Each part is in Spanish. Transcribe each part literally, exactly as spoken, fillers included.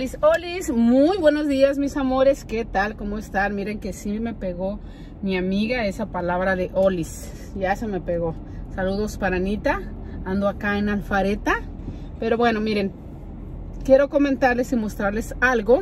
Olis, olis, muy buenos días mis amores, ¿qué tal? ¿Cómo están? Miren que sí me pegó mi amiga esa palabra de olis, ya se me pegó. Saludos para Anita, ando acá en Alfareta, pero bueno, miren, quiero comentarles y mostrarles algo.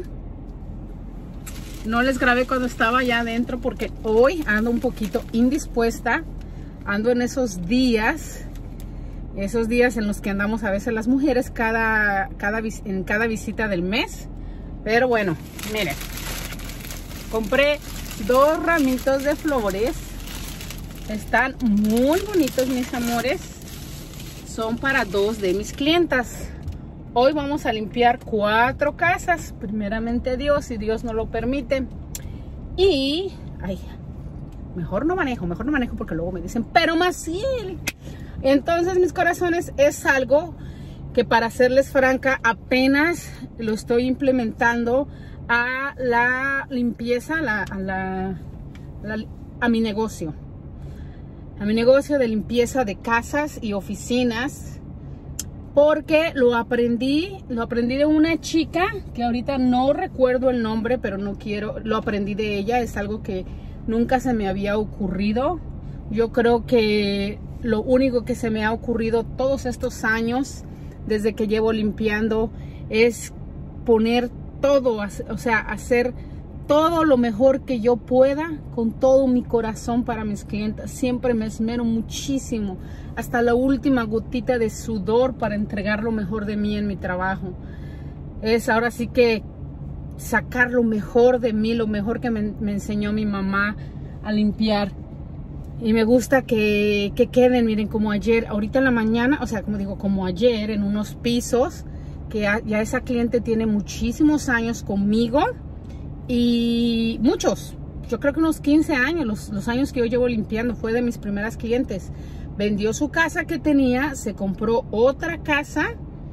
No les grabé cuando estaba allá adentro porque hoy ando un poquito indispuesta, ando en esos días... Esos días en los que andamos a veces las mujeres cada, cada, en cada visita del mes. Pero bueno, miren. Compré dos ramitos de flores. Están muy bonitos mis amores. Son para dos de mis clientas. Hoy vamos a limpiar cuatro casas. Primeramente Dios, si Dios nos lo permite. Y... ay, mejor no manejo, mejor no manejo porque luego me dicen, pero Maciel... Entonces, mis corazones, es algo que, para serles franca, apenas lo estoy implementando a la limpieza, a, la, a, la, la, a mi negocio. A mi negocio de limpieza de casas y oficinas. Porque lo aprendí, lo aprendí de una chica que ahorita no recuerdo el nombre, pero no quiero, lo aprendí de ella. Es algo que nunca se me había ocurrido. Yo creo que lo único que se me ha ocurrido todos estos años, desde que llevo limpiando, es poner todo, o sea, hacer todo lo mejor que yo pueda con todo mi corazón para mis clientes. Siempre me esmero muchísimo, hasta la última gotita de sudor para entregar lo mejor de mí en mi trabajo. Es ahora sí que sacar lo mejor de mí, lo mejor que me, me enseñó mi mamá a limpiar. Y me gusta que, que queden, miren, como ayer, ahorita en la mañana, o sea, como digo, como ayer, en unos pisos, que ya, ya esa cliente tiene muchísimos años conmigo, y muchos, yo creo que unos quince años, los, los años que yo llevo limpiando, fue de mis primeras clientes. Vendió su casa que tenía, se compró otra casa,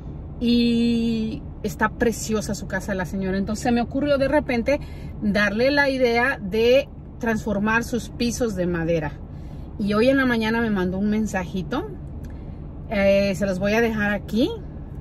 y está preciosa su casa de la señora. Entonces se me ocurrió de repente darle la idea de transformar sus pisos de madera. Y hoy en la mañana me mandó un mensajito, eh, se los voy a dejar aquí.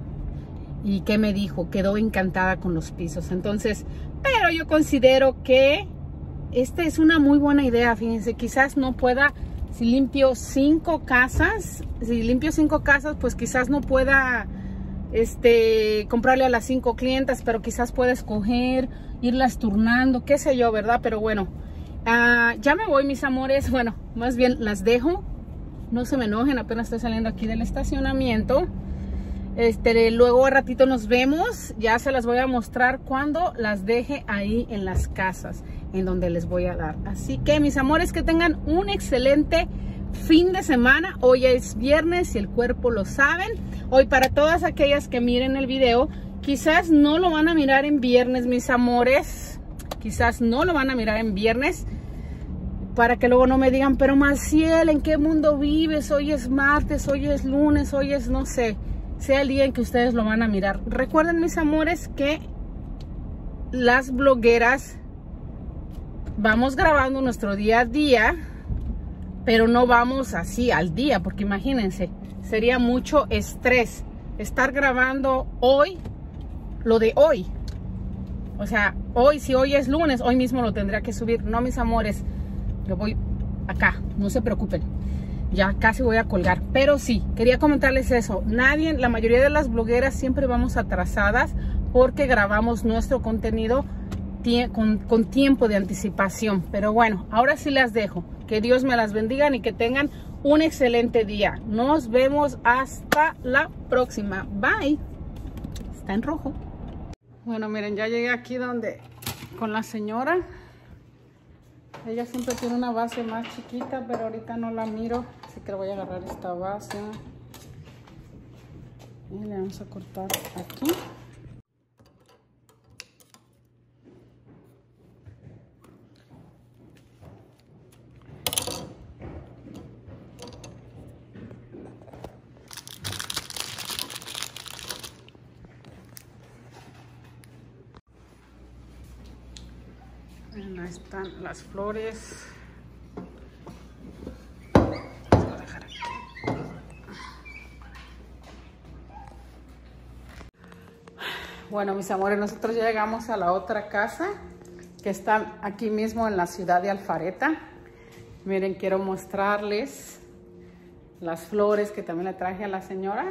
Y que me dijo, quedó encantada con los pisos. Entonces, pero yo considero que esta es una muy buena idea. Fíjense, quizás no pueda, si limpio cinco casas, si limpio cinco casas, pues quizás no pueda este, comprarle a las cinco clientas, pero quizás pueda escoger, irlas turnando, qué sé yo, ¿verdad? Pero bueno. Uh, ya me voy mis amores, bueno, más bien las dejo, no se me enojen, apenas estoy saliendo aquí del estacionamiento. Este, luego a ratito nos vemos, ya se las voy a mostrar cuando las deje ahí en las casas, en donde les voy a dar. Así que mis amores, que tengan un excelente fin de semana. Hoy es viernes y el cuerpo lo saben. Hoy, para todas aquellas que miren el video, quizás no lo van a mirar en viernes mis amores. Quizás no lo van a mirar en viernes, para que luego no me digan, pero Maciel, ¿en qué mundo vives? Hoy es martes, hoy es lunes, hoy es, no sé, sea el día en que ustedes lo van a mirar. Recuerden mis amores que las blogueras vamos grabando nuestro día a día, pero no vamos así al día, porque imagínense, sería mucho estrés estar grabando hoy lo de hoy. O sea, hoy, si hoy es lunes, hoy mismo lo tendría que subir. No, mis amores, yo voy acá, no se preocupen. Ya casi voy a colgar. Pero sí, quería comentarles eso. Nadie, la mayoría de las blogueras siempre vamos atrasadas porque grabamos nuestro contenido con, con tiempo de anticipación. Pero bueno, ahora sí las dejo. Que Dios me las bendiga y que tengan un excelente día. Nos vemos hasta la próxima. Bye. Está en rojo. Bueno, miren, ya llegué aquí donde con la señora. Ella siempre tiene una base más chiquita, pero ahorita no la miro, así que le voy a agarrar esta base y le vamos a cortar aquí. Ahí están las flores. Las voy a dejar aquí. Bueno, mis amores, nosotros ya llegamos a la otra casa que está aquí mismo en la ciudad de Alpharetta. Miren, quiero mostrarles las flores que también le traje a la señora.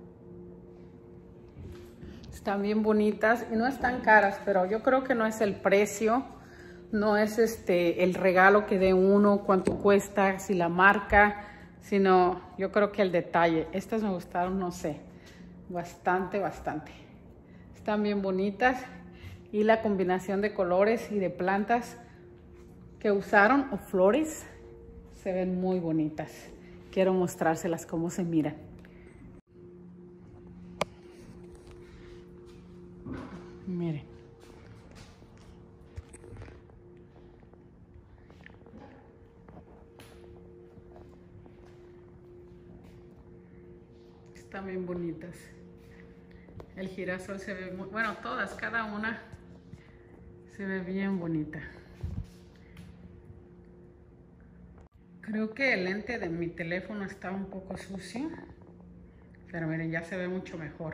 Están bien bonitas y no están caras, pero yo creo que no es el precio, no es este el regalo que dé uno, cuánto cuesta, si la marca, sino yo creo que el detalle. Estas me gustaron, no sé, bastante, bastante. Están bien bonitas y la combinación de colores y de plantas que usaron o flores se ven muy bonitas. Quiero mostrárselas cómo se miran. Miren. Están bien bonitas. El girasol se ve muy, bueno, todas, cada una se ve bien bonita. Creo que el lente de mi teléfono está un poco sucio, pero miren, ya se ve mucho mejor.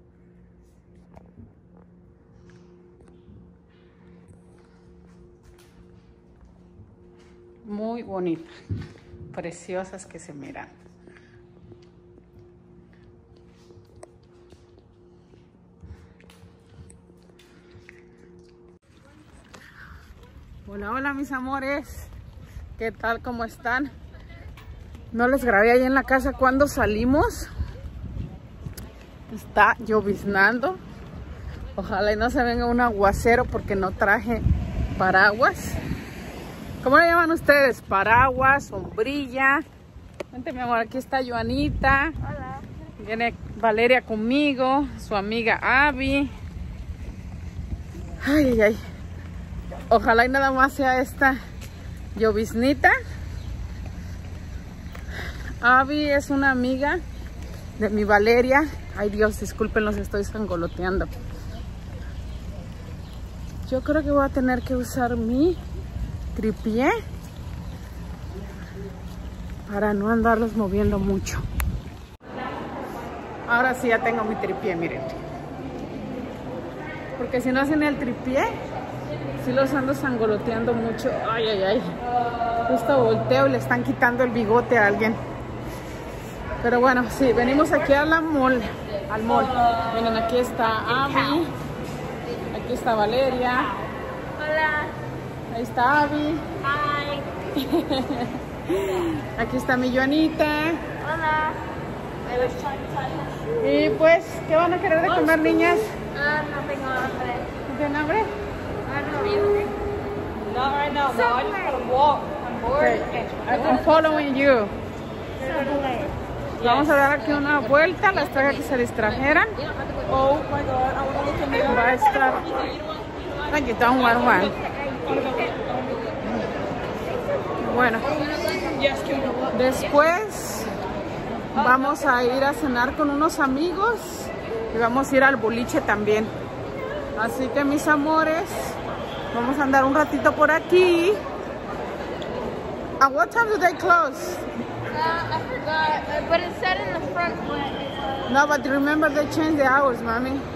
Muy bonitas, preciosas que se miran. Hola, hola mis amores, ¿qué tal? ¿Cómo están? No les grabé ahí en la casa cuando salimos. Está lloviznando. Ojalá y no se venga un aguacero porque no traje paraguas. ¿Cómo le llaman ustedes? Paraguas, sombrilla. Vente, mi amor, aquí está Joanita. Hola. Viene Valeria conmigo, su amiga Abby. Ay, ay, ay. Ojalá y nada más sea esta lloviznita. Abby es una amiga de mi Valeria. Ay Dios, disculpen, los estoy sangoloteando. Yo creo que voy a tener que usar mi tripié para no andarlos moviendo mucho. Ahora sí ya tengo mi tripié, miren. Porque si no hacen el tripié, si los ando sangoloteando mucho. Ay, ay, ay. Justo volteo y le están quitando el bigote a alguien. Pero bueno, sí, venimos aquí a la mall, al mall. Miren, aquí está Abby. Aquí está Valeria. Hola. Ahí está Abby. Hi. Aquí está mi Joanita. Hola. Y pues, ¿qué van a querer de comer, niñas? Ah, no tengo hambre. ¿No tienen hambre? Ah, no, really? Not right now, Mom. I just gotta walk. I'm bored. Okay. I'm following you. Vamos a dar aquí una vuelta, las traje que se distrajeran. Oh my God, I wanna look in there. Va a estar. No, you don't want one. Bueno, Yes, can we go? después vamos a ir a cenar con unos amigos y vamos a ir al boliche también. Así que mis amores, vamos a andar un ratito por aquí. At what time do they close? Uh, I forgot, uh, but it said in the front one. No, but remember they changed the hours, mami. I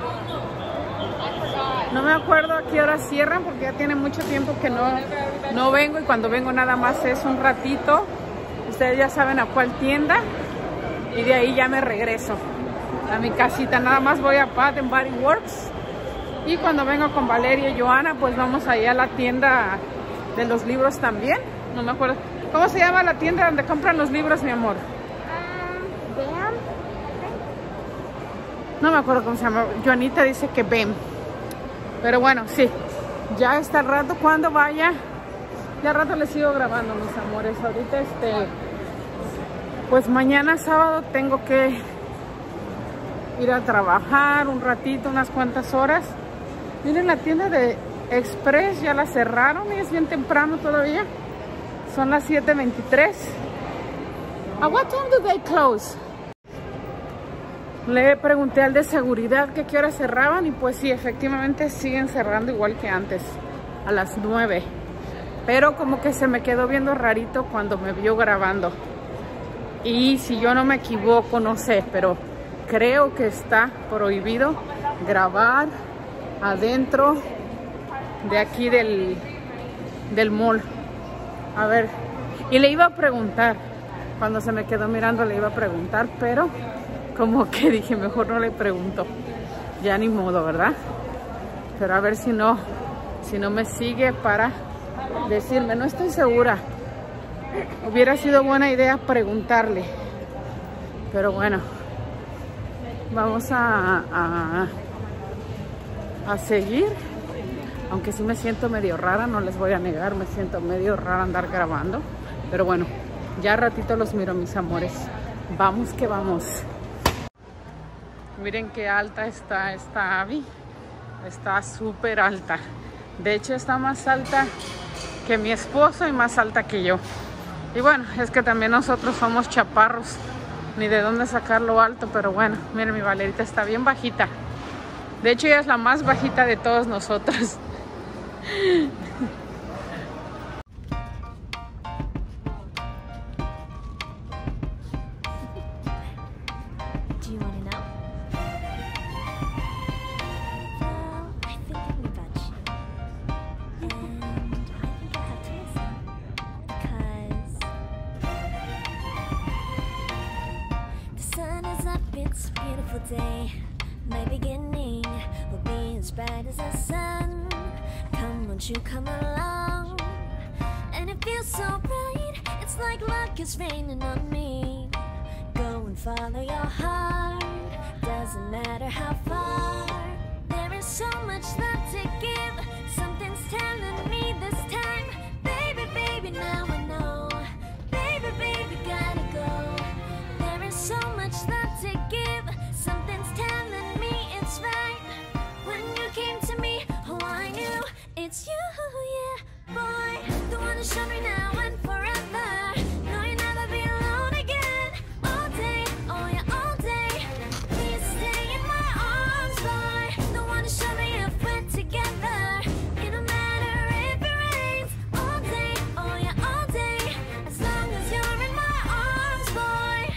forgot. No me acuerdo a qué hora cierran porque ya tiene mucho tiempo que no, no vengo y cuando vengo nada más es un ratito. Ustedes ya saben a cuál tienda y de ahí ya me regreso a mi casita. Nada más voy a Bath and Body Works y cuando vengo con Valeria y Joana pues vamos allá a la tienda de los libros también. No me acuerdo. ¿Cómo se llama la tienda donde compran los libros, mi amor? Um, Bam? No me acuerdo cómo se llama. Joanita dice que B E M. Pero bueno, sí. Ya está el rato cuando vaya. Ya al rato les sigo grabando, mis amores. Ahorita este... Pues mañana sábado tengo que ir a trabajar un ratito, unas cuantas horas. Miren, la tienda de Express ya la cerraron y es bien temprano todavía. Son las siete veintitrés. ¿At what time do they close? Le pregunté al de seguridad que qué hora cerraban y pues sí, efectivamente siguen cerrando igual que antes, a las nueve. Pero como que se me quedó viendo rarito cuando me vio grabando. Y si yo no me equivoco, no sé, pero creo que está prohibido grabar adentro de aquí del, del mall. A ver, y le iba a preguntar, cuando se me quedó mirando le iba a preguntar, pero como que dije, mejor no le pregunto. Ya ni modo, ¿verdad? Pero a ver si no, si no me sigue para decirme, no estoy segura. Hubiera sido buena idea preguntarle. Pero bueno, vamos a, a, a seguir. Aunque sí me siento medio rara, no les voy a negar, me siento medio rara andar grabando. Pero bueno, ya ratito los miro, mis amores. Vamos que vamos. Miren qué alta está esta Abby. Está súper alta. De hecho está más alta que mi esposo y más alta que yo. Y bueno, es que también nosotros somos chaparros. Ni de dónde sacarlo alto, pero bueno, miren, mi Valerita está bien bajita. De hecho ella es la más bajita de todos nosotros. Do you want to know? Well, I've been thinking about you, and I think I have to listen, because the sun is up, it's a beautiful day. My beginning will be as bright as the sun. Come, won't you come along? And it feels so bright, it's like luck is raining on me. Go and follow your heart, doesn't matter how far. There is so much love to give, something's telling me this time. Baby, baby, now I know. Baby, baby, gotta go. There is so much love to give, something's telling me it's right. When you came to me, oh, I knew it's you, yeah, boy. The one who showed me now and forever. No, you'll never be alone again. All day, oh yeah, all day. Please stay in my arms, boy. The one who showed me if we're together. It don't matter if it rains. All day, oh yeah, all day. As long as you're in my arms, boy.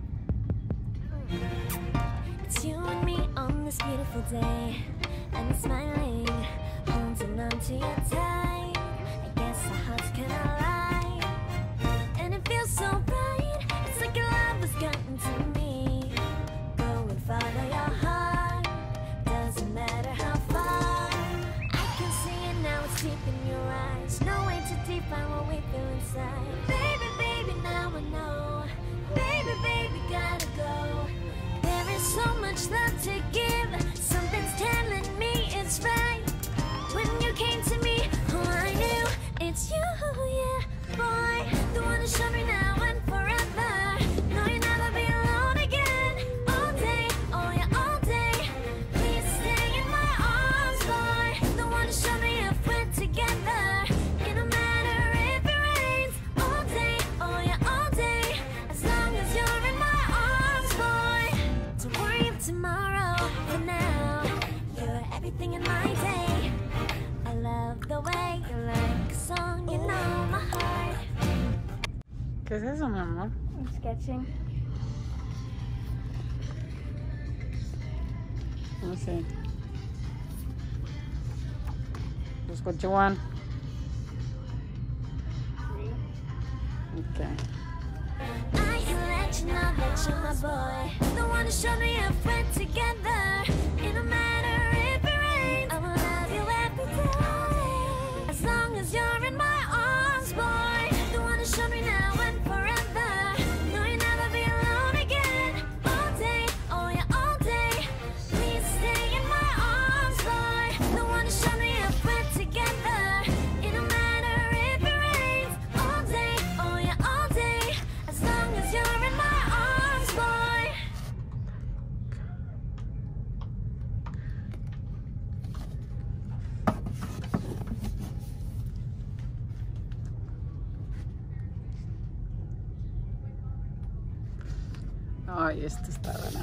It's you and me on this beautiful day. And smiling, holding on to your tight. I guess our hearts can align. And it feels so bright, it's like your love has gotten to me. Go and follow your heart, doesn't matter how far. I can see it now, it's deep in your eyes. No way to define what we feel inside. Baby, baby, now I know. Baby, baby, gotta go. There is so much love to give, something's telling me it's right. When you came to me, oh, I knew it's you, yeah, boy. The one who showed me now and forever. No, you'll never be alone again. All day, oh yeah, all day. Please stay in my arms, boy. The one who showed me if we're together. It don't matter if it rains. All day, oh yeah, all day. As long as you're in my arms, boy. Don't worry of tomorrow. For now, you're everything in my day. I love the way you like a song, you know my heart. ¿Qué es eso, mi amor? I'm sketching. No sé. Just what you want. Okay. I can let you know that you're my boy. The one who showed me if we're together. It don't matter if it rains. I will love you every day. As long as you're in my arms, boy. The one who showed me now and forever. No, you'll never be alone again. All day, oh yeah, all day. Please stay in my arms, boy. The one who showed me if we're together. It don't matter if it rains. All day, oh yeah, all day. As long as you're in my arms, boy. Ay, esto está raro.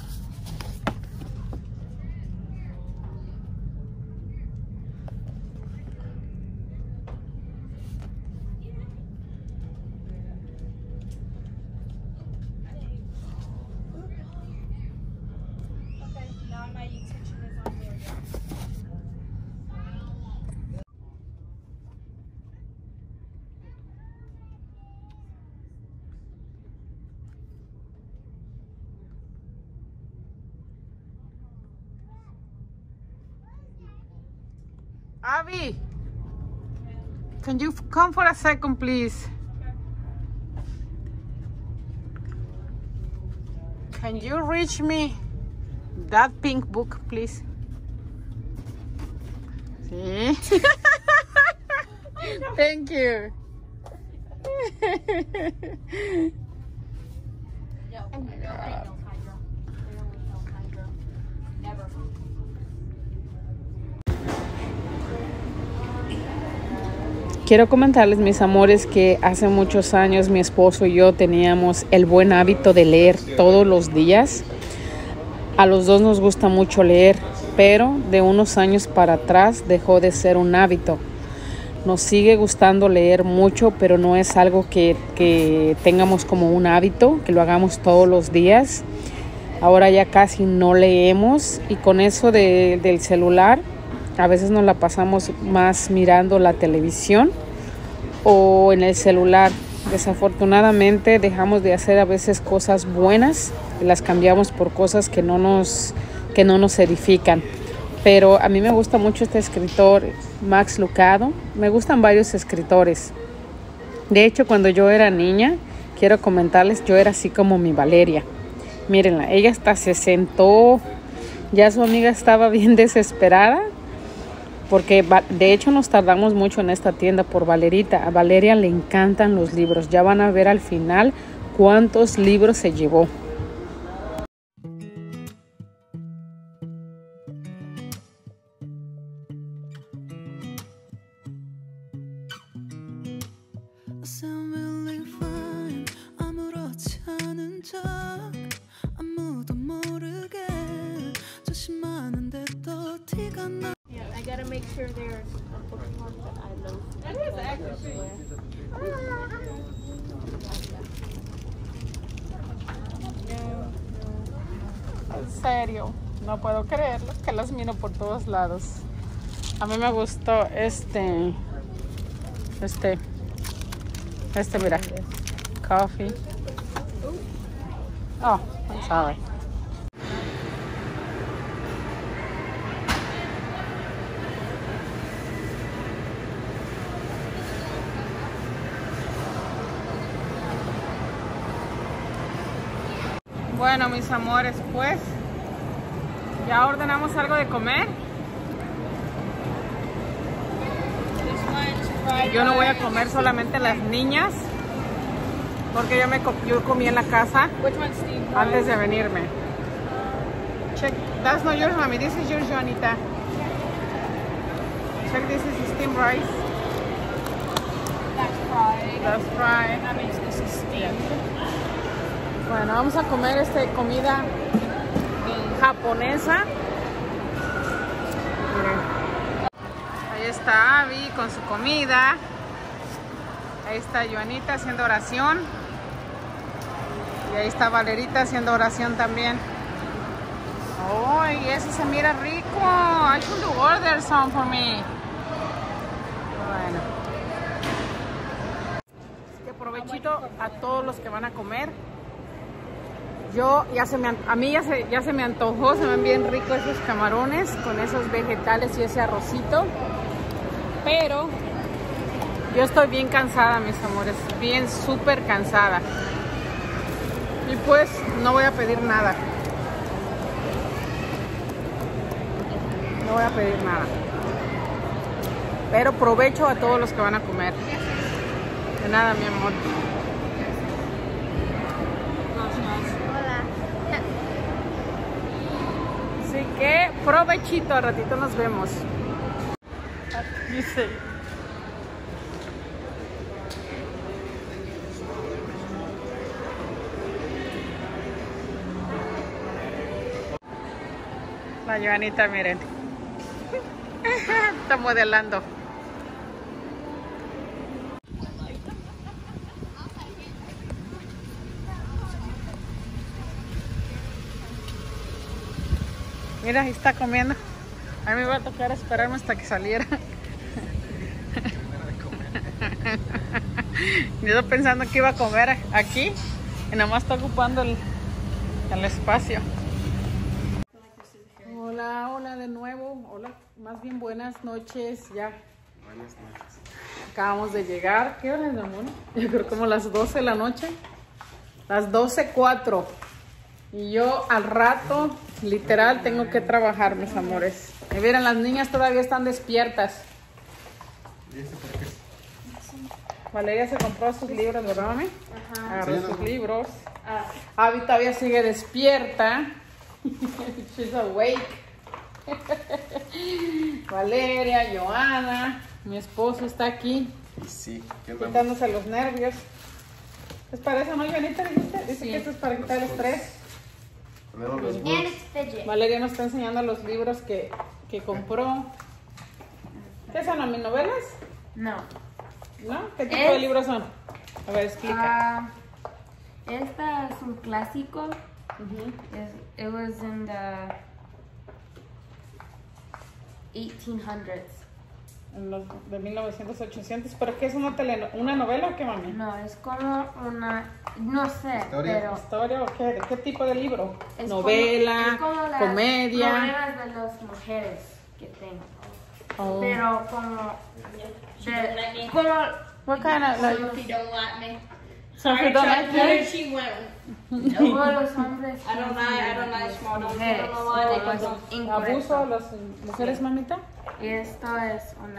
Okay, now my attention is on there. Abby, can you come for a second, please? Can you reach me that pink book, please? Sí. Thank you. Quiero comentarles, mis amores, que hace muchos años mi esposo y yo teníamos el buen hábito de leer todos los días. A los dos nos gusta mucho leer, pero de unos años para atrás dejó de ser un hábito. Nos sigue gustando leer mucho, pero no es algo que, que tengamos como un hábito, que lo hagamos todos los días. Ahora ya casi no leemos, y con eso de, del celular, a veces nos la pasamos más mirando la televisión o en el celular. Desafortunadamente dejamos de hacer a veces cosas buenas y las cambiamos por cosas que no nos, que no nos edifican. Pero a mí me gusta mucho este escritor, Max Lucado. Me gustan varios escritores. De hecho, cuando yo era niña, quiero comentarles, yo era así como mi Valeria. Mírenla, ella hasta se sentó, ya su amiga estaba bien desesperada, porque de hecho nos tardamos mucho en esta tienda por Valerita. A Valeria le encantan los libros. Ya van a ver al final cuántos libros se llevó. I gotta make sure there's a bookmark that I love. That is actually. En serio, no puedo creerlo, que los miro por todos lados. A mí me gustó este, este, este, mira, coffee. Oh, I'm sorry. Bueno, mis amores, pues ya ordenamos algo de comer. Yo no voy a comer, solamente las niñas, porque yo me yo comí en la casa antes de venirme. Check, that's not yours, mommy. This is yours, Joanita. Check, this is steamed rice. That's fried. That's fried. That means this is steamed. Bueno, vamos a comer este comida japonesa. Miren. Ahí está Abby con su comida. Ahí está Joanita haciendo oración. Y ahí está Valerita haciendo oración también. ¡Ay, oh, eso se mira rico! I should order some for me. Bueno. Así que provechito a todos los que van a comer. Yo ya se me, a mí ya se, ya se me antojó, se me ven bien ricos esos camarones con esos vegetales y ese arrocito. Pero yo estoy bien cansada, mis amores, bien súper cansada. Y pues no voy a pedir nada. No voy a pedir nada. Pero provecho a todos los que van a comer. De nada, mi amor. Así que provechito, al ratito nos vemos. Dice. La Joanita, miren. Está modelando. Mira, ahí está comiendo. A mí me va a tocar esperarme hasta que saliera. Yo estaba pensando que iba a comer aquí y nada más está ocupando el, el espacio. Hola, hola de nuevo. Hola, más bien buenas noches. Ya. Buenas noches. Acabamos de llegar. ¿Qué hora es, mi amor? Yo creo como las doce de la noche. Las doce cuatro. Y yo al rato, literal, tengo que trabajar, mis amores. Y miren, las niñas todavía están despiertas. ¿Y este por qué? Valeria se compró sus libros, ¿verdad, mami? Ajá. Agarró Sí, sus no. libros. Abby todavía sigue despierta. She's awake. Valeria, Joana, mi esposo está aquí, Y sí, ¿qué andamos? quitándose los nervios. ¿Es para eso, no, Joanita? Dijiste, dice Sí. que esto es para quitar el estrés. Ponemos los And books. it's fidget. Valeria nos está enseñando los libros que, que compró. ¿Qué son, mis novelas? No. ¿No? ¿Qué tipo Es- de libros son? A ver, explica. Ah, esta es un clásico. Ujú. It, it was in the eighteen hundreds. En los de mil novecientos, ochocientos. ¿Pero qué es una, teleno una novela o qué, mami? No, es como una, no sé, Historia. pero ¿Historia o qué? ¿De qué tipo de libro? es Novela, como, es como las comedia. novelas de las mujeres que tengo. Oh. Pero como, de, como What kind of, like, Sophie don't like me. Sophie don't like There you? she went. como los hombres. I don't like, I don't like small dogs. I Mujeres. don't know why they Como don't. incorrecto. ¿Abuso a las mujeres, mamita? Y esto es un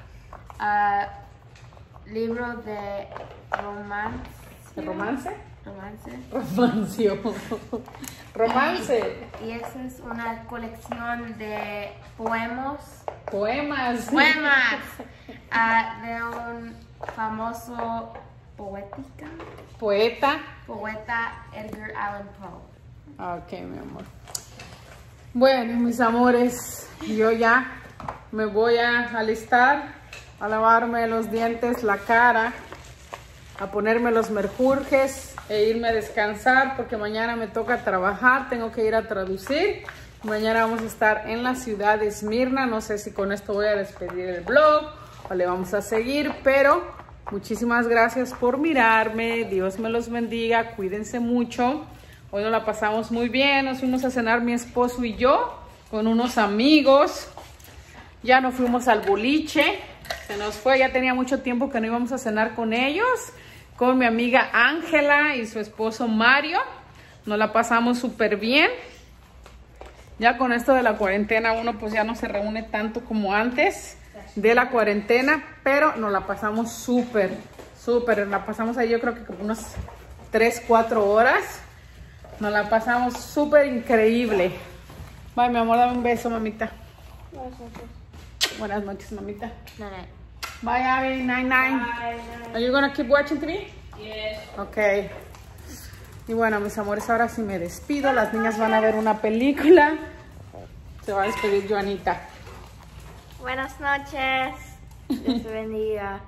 libro de romance. ¿De romance? Romance. Romancio. Romance. Y esa es una colección de poemas. Poemas. Poemas ah, de un famoso poética, Poeta. poeta Edgar Allan Poe. Ok, mi amor. Bueno, mis amores, yo ya me voy a alistar, a lavarme los dientes, la cara, a ponerme los merjurjes e irme a descansar porque mañana me toca trabajar, tengo que ir a traducir. Mañana vamos a estar en la ciudad de Esmirna, no sé si con esto voy a despedir el vlog o le vamos a seguir, pero muchísimas gracias por mirarme, Dios me los bendiga, cuídense mucho. Hoy nos la pasamos muy bien, nos fuimos a cenar mi esposo y yo con unos amigos. Ya nos fuimos al boliche, se nos fue, ya tenía mucho tiempo que no íbamos a cenar con ellos, con mi amiga Ángela y su esposo Mario. Nos la pasamos súper bien. Ya con esto de la cuarentena uno pues ya no se reúne tanto como antes de la cuarentena, pero nos la pasamos súper, súper. La pasamos ahí yo creo que como unas tres, cuatro horas. Nos la pasamos súper increíble. Bye, mi amor, dame un beso, mamita. Buenas noches, mamita. No, no. Bye, Abby. Nine, nine. Are you gonna keep watching T V? Yes. Ok. Y bueno, mis amores, ahora sí me despido. Las niñas van a ver una película. Se va a despedir Joanita. Buenas noches. Dios te bendiga.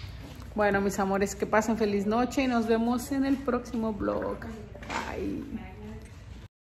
Bueno, mis amores, que pasen feliz noche y nos vemos en el próximo vlog. Bye.